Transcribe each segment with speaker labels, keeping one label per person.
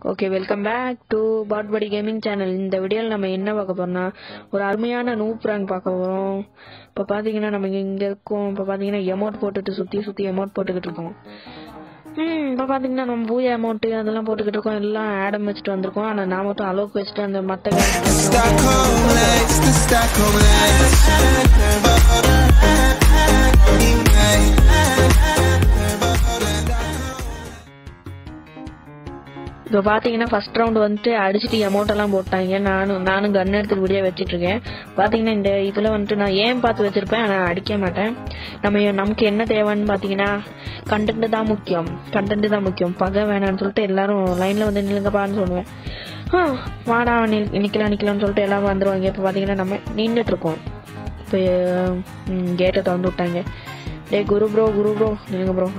Speaker 1: Okay, welcome back to பாட்படி gaming channel. இந்த வீடியோவில் நம்ம என்ன பார்க்க போறோம்னா, ஒரு அருமையான நூப் பிராங்க் பார்க்க போகிறோம். இப்போ பார்த்தீங்கன்னா நம்ம இங்கே இருக்கோம். இப்போ பார்த்தீங்கன்னா எமௌண்ட் போட்டுட்டு சுற்றி எமௌண்ட் போட்டுக்கிட்டு இருக்கோம். இப்போ பார்த்தீங்கன்னா நம்ம பூயா அமௌண்ட்டு அதெல்லாம் போட்டுக்கிட்டு இருக்கோம். எல்லாம் ஆடம் வச்சுட்டு வந்திருக்கோம். ஆனால் நான் மட்டும் அலோக் வச்சுட்டு அந்த மற்ற இப்போ பார்த்தீங்கன்னா ஃபர்ஸ்ட் ரவுண்ட் வந்துட்டு அடிச்சுட்டு அமௌண்ட் எல்லாம் போட்டாங்க. நானும் கன் எடுத்து வீடியோ வச்சுட்டு இருக்கேன். பார்த்தீங்கன்னா இந்த இதில் வந்துட்டு நான் ஏன் பார்த்து வச்சிருப்பேன், ஆனால் அடிக்க மாட்டேன். நமக்கு என்ன தேவைன்னு பார்த்தீங்கன்னா கண்டென்ட் தான் முக்கியம். பகை வேணான்னு சொல்லிட்டு எல்லாரும் லைனில் வந்து நில்லுங்கப்பான்னு சொல்லுவேன். வாடா நிற்கலாம்னு சொல்லிட்டு எல்லாரும் வந்துடுவாங்க. இப்போ பார்த்தீங்கன்னா நம்ம நின்றுட்டு இருக்கோம். இப்போ கேட்டை திறந்து விட்டாங்க. குரு ப்ரோ நில்லுங்க ப்ரோ.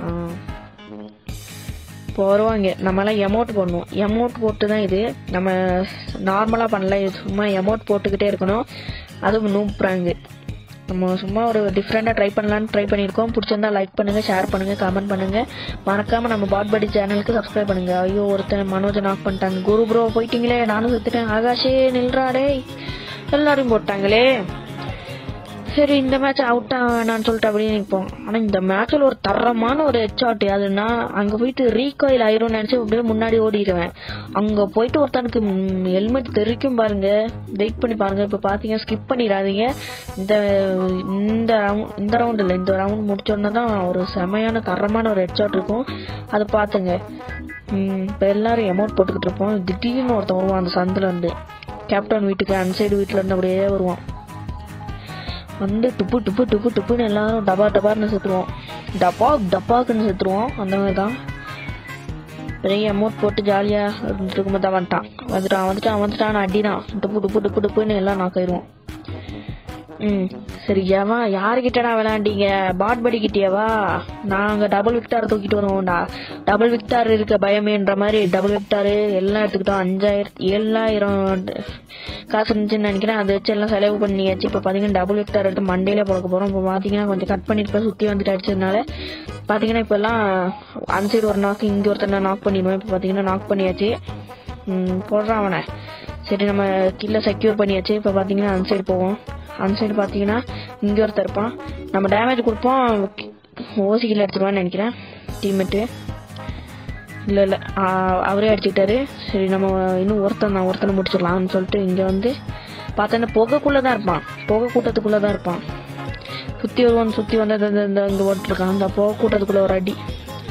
Speaker 1: இப்போ வருவாங்க. நம்மளாம் எமௌண்ட் போடணும். எமௌண்ட் போட்டு தான் இது நம்ம நார்மலாக பண்ணல. சும்மா எமௌண்ட் போட்டுக்கிட்டே இருக்கணும். அதுவும் நூப் பிராங்க். நம்ம சும்மா ஒரு டிஃப்ரெண்டாக ட்ரை பண்ணியிருக்கோம். பிடிச்சிருந்தா லைக் பண்ணுங்கள், ஷேர் பண்ணுங்கள், கமெண்ட் பண்ணுங்கள். மறக்காமல் நம்ம பாட்படி சேனலுக்கு சப்ஸ்கிரைப் பண்ணுங்கள். ஐயோ, ஒருத்தர் மனோஜை நாக் பண்ணிட்டாங்க. குரு ப்ரோ போயிட்டீங்களே, நானும் செத்துட்டேன். ஆகாஷே நில்றாடே, எல்லாரையும் போட்டாங்களே. சரி, இந்த மேட்ச் அவுட் ஆனான்னு சொல்லிட்டு அப்படியே நிற்போம். ஆனால் இந்த மேட்சில் ஒரு தரமான ஒரு ஹெட்ஷாட். அதுனா அங்கே போயிட்டு ரீகாயில் ஆயிரும் நினச்சி அப்படியே முன்னாடி ஓடிடுவேன். அங்கே போயிட்டு ஒருத்தனுக்கு ஹெல்மெட் தெரிக்கும் பாருங்க. வெயிட் பண்ணி பாருங்க. இப்போ பார்த்தீங்கன்னா ஸ்கிப் பண்ணிடாதீங்க. இந்த ரவுண்ட் இல்லை, இந்த ரவுண்ட் முடிச்சோன்னா தான் ஒரு செமையான தரமான ஒரு ஹெட்ஷாட் இருக்கும். அதை பார்த்துங்க. இப்போ எல்லாரும் அமௌண்ட் போட்டுக்கிட்டு இருப்போம். திடீர்னு ஒருத்தன் வருவான் அந்த சந்தில் இருந்து. கேப்டன் வீட்டுக்கு அந்த சைடு வீட்டில் இருந்து அப்படியே வருவான். வந்து டுப்புன்னு எல்லாரும் டபார்னு செத்துருவோம். டப்பாக்குன்னு செத்துருவோம். அந்த மாதிரி தான் பெரிய அமௌண்ட் போட்டு ஜாலியாக இருக்கும்போது தான் வந்துட்டான் அடிதான். டுப்புன்னு எல்லாம் நாக்காயிருவோம். சரி, யாருக்கிட்டடா விளையாண்டீங்க? பாட்படி கிட்டியவா? நாங்கள் டபுள் விக்டார் தூக்கிட்டு வருவோம்டா. டபுள் விக்டார் இருக்க பயமேன்ற மாதிரி டபுள் விக்டாரு எல்லாம் எடுத்துக்கிட்டோம். 7,000 காசு இருந்துச்சுன்னு நினைக்கிறேன். அதை வச்சு எல்லாம் செலவு பண்ணியாச்சு. இப்போ பார்த்தீங்கன்னா டபுள் விக்டார் எடுத்து மண்டேல போட போகிறோம். இப்போ பார்த்தீங்கன்னா கொஞ்சம் கட் பண்ணிட்டு சுற்றி வந்துட்டு அடிச்சதுனால பார்த்தீங்கன்னா இப்போ எல்லாம் அந்த சைடு ஒரு நாக்கு, இங்கே ஒருத்தர் நாக் பண்ணிடுவேன். இப்போ பார்த்தீங்கன்னா நாக் பண்ணியாச்சு. போடுறான் அவனை. சரி, நம்ம கீழே செக்யூர் பண்ணியாச்சு. இப்போ பார்த்தீங்கன்னா அந்த சைடு போவோம். அந்த சைடு பார்த்தீங்கன்னா இங்கே ஒருத்தர் இருப்பான். நம்ம டேமேஜ் கொடுப்போம். ஓசி கீழே அடிச்சிருவான்னு நினைக்கிறேன் டீம்மேட்டு. இல்லை அவரே அடிச்சுக்கிட்டாரு. சரி, நம்ம இன்னும் ஒருத்தனை முடிச்சிடலாம்னு சொல்லிட்டு இங்கே வந்து பார்த்தோன்னா புகைக்குள்ளே தான் இருப்பான். புகை கூட்டத்துக்குள்ளே தான் இருப்பான். சுற்றி வந்து இங்கே ஓட்டுருக்கான். அந்த புகை கூட்டத்துக்குள்ளே ஒரு அடி.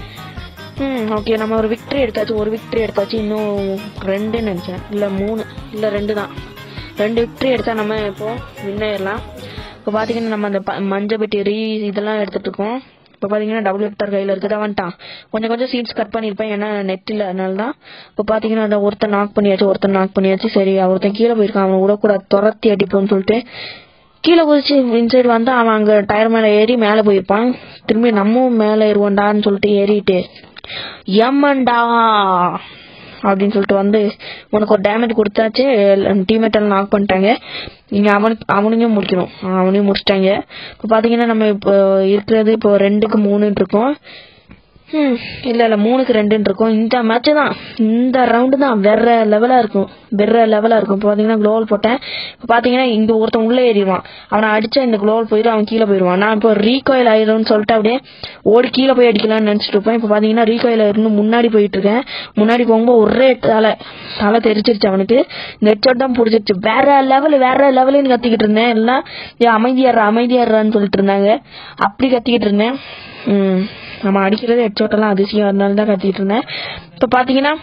Speaker 1: ஓகே, நம்ம ஒரு விக்டரி எடுத்தாச்சு. இன்னும் 2 நினைச்சேன். இல்லை 3, இல்லை 2 தான். 2 விக்டரி எடுத்தா நம்ம இப்போ வின் ஆயிடலாம். இப்போ பார்த்தீங்கன்னா நம்ம அந்த மஞ்சள் பெட்டி இதெல்லாம் எடுத்துட்டு இருக்கோம். இப்போ பார்த்தீங்கன்னா டபுள் விக்டர் கையில் இருக்குதா வந்துட்டான். கொஞ்சம் சீட்ஸ் கட் பண்ணியிருப்பேன், ஏன்னா நெட் இல்லை, அதனால தான். இப்போ பார்த்தீங்கன்னா அந்த ஒருத்தன் நாக் பண்ணியாச்சு. சரி, ஒருத்தன் கீழே போயிருக்கான். அவன் விடக்கூடாது, துரத்தி அடிப்போம்னு சொல்லிட்டு கீழே குதிச்சு இன்சைடு வந்து அவன் அங்கே டயர் மேலே ஏறி மேலே போயிருப்பான். திரும்பி நம்மவும் மேலே ஏறுவோண்டான்னு சொல்லிட்டு ஏறிட்டு ஏமண்டா அப்படின்னு சொல்லிட்டு வந்து உனக்கு ஒரு டேமேஜ் கொடுத்தாச்சு. டீம்மேட் எல்லாம் நாக் பண்ணிட்டாங்க. நீங்கள் அவனையும் முடிச்சிட்டாங்க. இப்போ பார்த்தீங்கன்னா நம்ம இப்போ இருக்கிறது இப்போ 2க்கு 3 இருக்கோம். இல்லை 3க்கு 2 இருக்கும். இந்த மேட்ச் தான், இந்த ரவுண்டு தான் வேற லெவலாக இருக்கும். இப்போ பார்த்தீங்கன்னா குளோவல் போட்டேன். இப்போ பார்த்தீங்கன்னா இங்கே ஒருத்தன் உள்ளே ஏறிடுவான். அவனை அடிச்சா இந்த குளோவல் போயிடும், அவன் கீழே போயிடுவான். நான் இப்போ ரீகாயில் ஆயிடும்னு சொல்லிட்டு அப்படியே ஓடி கீழே போய் அடிக்கலாம்னு நினச்சிட்டு இருப்பேன். இப்போ பார்த்தீங்கன்னா ரீகாயில் இருந்து முன்னாடி போயிட்டு இருக்கேன். முன்னாடி போகும்போது ஒரே தலை தெரிச்சிருச்சு அவனுக்கு. இந்த ஹெட்ஷாட் தான் பிடிச்சிருச்சு. வேற லெவலுன்னு கத்திக்கிட்டு இருந்தேன். எல்லாம் அமைதியாடுறான்னு சொல்லிட்டு இருந்தாங்க. அப்படி கத்திக்கிட்டு இருந்தேன். நம்ம அடிக்கிறது ஹெட்ஷாட்டெல்லாம் அதிசயம், அதனால தான் கத்திட்டு இருந்தேன். இப்போ பார்த்தீங்கன்னா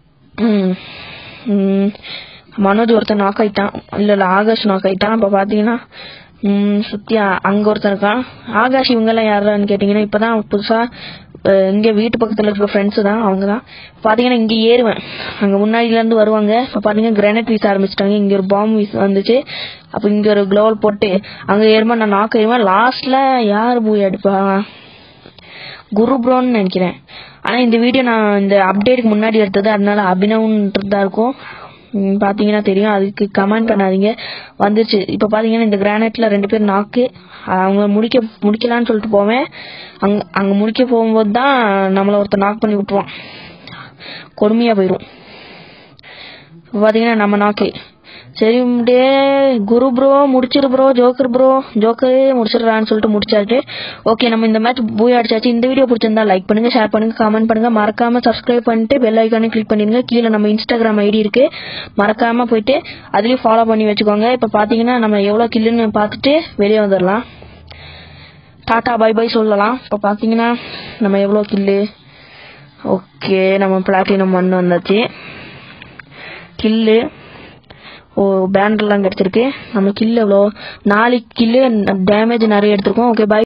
Speaker 1: மனோஜ் ஒருத்தன் நாக் ஆயிட்டான். இல்லை ஆகாஷ் நாக் ஆயிட்டான். இப்போ பார்த்தீங்கன்னா சுற்றி அங்கே ஒருத்தன் இருக்கான். ஆகாஷ் இவங்கெல்லாம் யாரான்னு கேட்டிங்கன்னா இப்போ தான் புதுசாக இங்கே வீட்டு பக்கத்தில் இருக்கிற ஃப்ரெண்ட்ஸு தான், அவங்க தான். பார்த்தீங்கன்னா இங்கே ஏறுவேன். அங்கே முன்னாடியிலேருந்து வருவாங்க. இப்போ பார்த்தீங்கன்னா கிரானைட் வீச ஆரம்பிச்சிட்டாங்க. இங்கே ஒரு பாம்பு வீச வந்துச்சு. அப்போ இங்கே ஒரு க்ளோவல் போட்டு அங்கே ஏறுமா நான் நாக் ஆயிடுவேன். லாஸ்ட்டில் யார் போய் அடிப்பா? குரு ப்ரோன்னு நினைக்கிறேன். ஆனால் இந்த வீடியோ நான் இந்த அப்டேட்டுக்கு முன்னாடி எடுத்தது, அதனால அபினவ்ன்றது தான் இருக்கும். பார்த்தீங்கன்னா தெரியும். அதுக்கு கமெண்ட் பண்ணாதீங்க, வந்துருச்சு. இப்போ பார்த்தீங்கன்னா இந்த கிரானைட்டில் 2 பேர் நாக்கு. அவங்க முடிக்கலான்னு சொல்லிட்டு போவேன். அங்கே முடிக்க போகும்போது தான் நம்மளை ஒருத்தர் நாக் பண்ணி விட்டுருவான். கொடுமையாக போயிடும். பாத்தீங்கன்னா நம்ம நாக்கு. சரி குரு ப்ரோ முடிச்சிரு ப்ரோ, ஜோக்கரே முடிச்சிடறான்னு சொல்லிட்டு முடிச்சாச்சு. ஓகே, நம்ம இந்த மேட்ச் பூய் அடிச்சாச்சு. இந்த வீடியோ பிடிச்சிருந்தா லைக் பண்ணுங்க, ஷேர் பண்ணுங்க, கமெண்ட் பண்ணுங்க, மறக்காம சப்ஸ்கிரைப் பண்ணிட்டு பெல் ஐக்கானே கிளிக் பண்ணிருங்க. கீழே நம்ம இன்ஸ்டாகிராம் ஐடி இருக்கு, மறக்காம போயிட்டு அதுலயும் ஃபாலோ பண்ணி வச்சுக்கோங்க. இப்ப பாத்தீங்கன்னா நம்ம எவ்வளவு கில்லுன்னு பாத்துட்டு வெளியே வந்துடலாம். டாடா பை பை சொல்லலாம். இப்ப பாத்தீங்கன்னா நம்ம எவ்வளவு கில்லு. ஓகே, நம்ம பிளாட்டினம் 1 வந்தாச்சு. கில்லு பேண்டர்லாம் கிடைச்சிருக்கு. நம்ம கில்லு எவ்வளோ 4 கில்லு, டேமேஜ் நிறைய எடுத்திருக்கோம். Okay, by.